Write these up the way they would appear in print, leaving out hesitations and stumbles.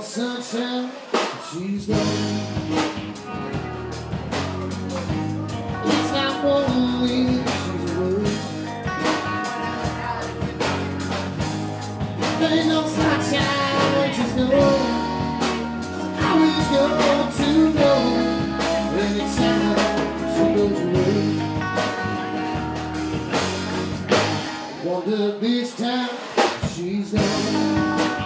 sunshine, she's gone. It's not one week she's away. Ain't no sunshine when she's gone. Always go to know anytime she goes away. Wonder this time she's gone.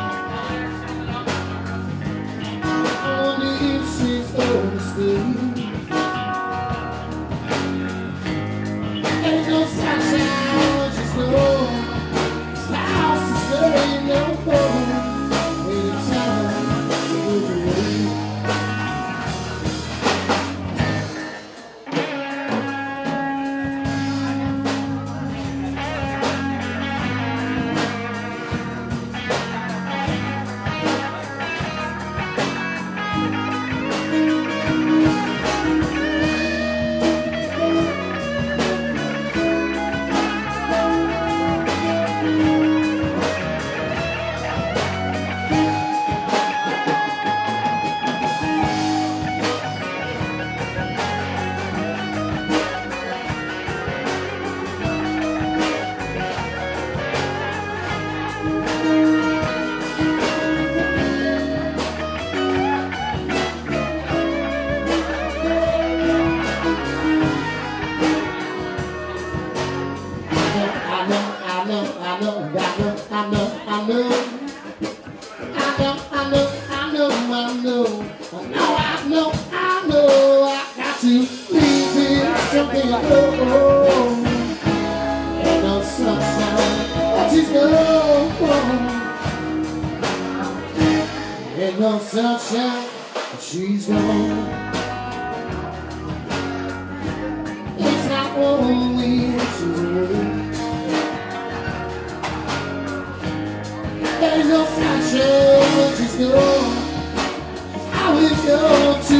Ain't no sunshine when she's gone. This house is there no more. Anytime she goes away. I know, I got to leave it something alone. Ain't no sunshine, but she's gone. Ain't no sunshine, but she's gone. It's not only she's away. Ain't no sunshine when she's gone. I will go to